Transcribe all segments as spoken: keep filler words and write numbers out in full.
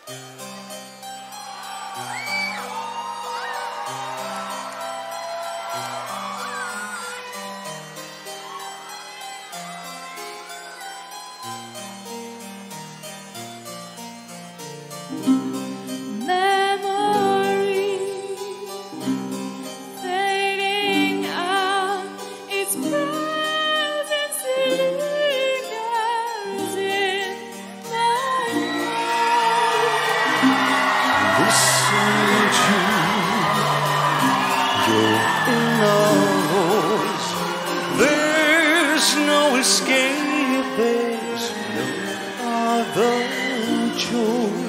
There's no escape, there's no other choice.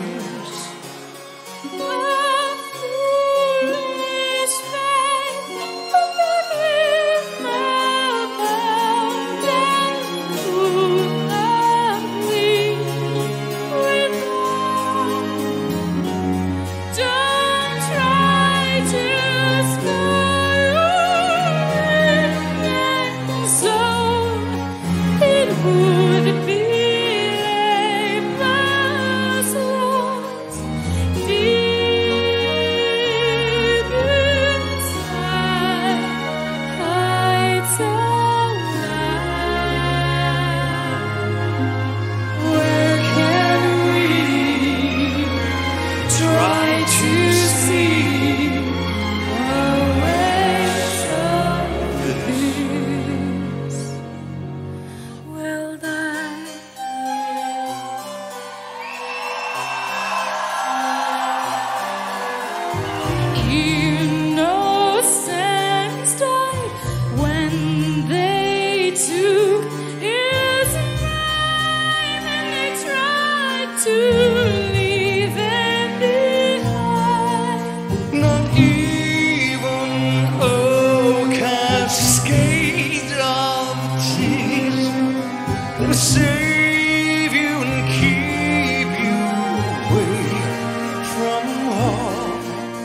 Save you and keep you away from harm.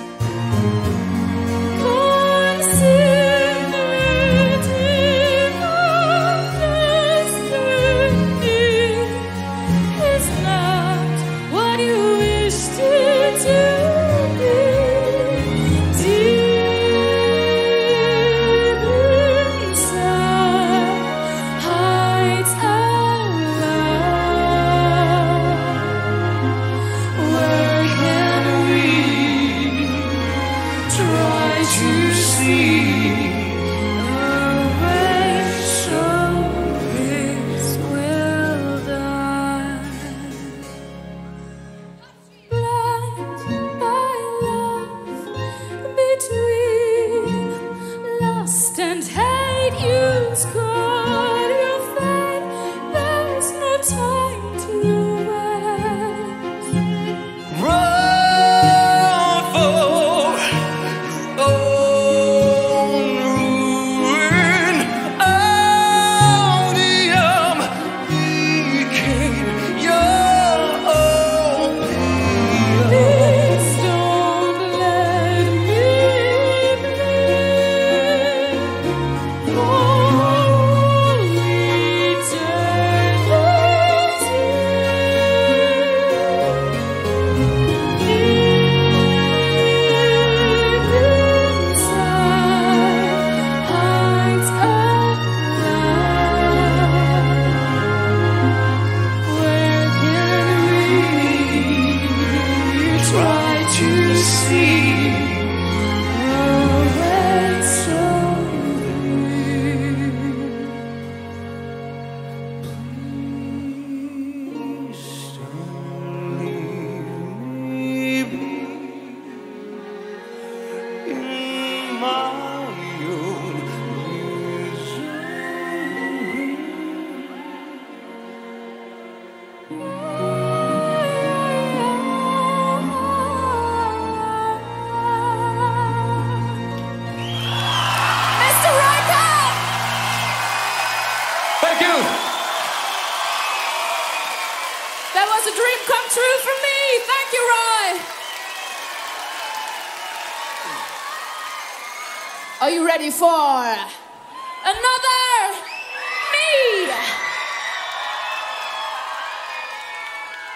Consider is not what you wish to do. Deep inside hides a to see a way so this will die. Blind by love between lust and hate, you scored your fate. There's no time to waste. Run! To see a way so clear. Please don't leave me be in my own That was a dream come true for me. Thank you, Roy. Are you ready for another?